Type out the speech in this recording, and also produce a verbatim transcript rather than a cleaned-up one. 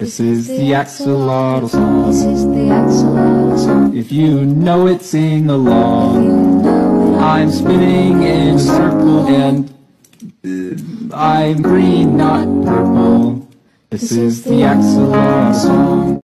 This is the axolotl song. This is the axolotl song. If you know it, sing along. I'm spinning in a circle and uh, I'm green, not purple. This is the axolotl song.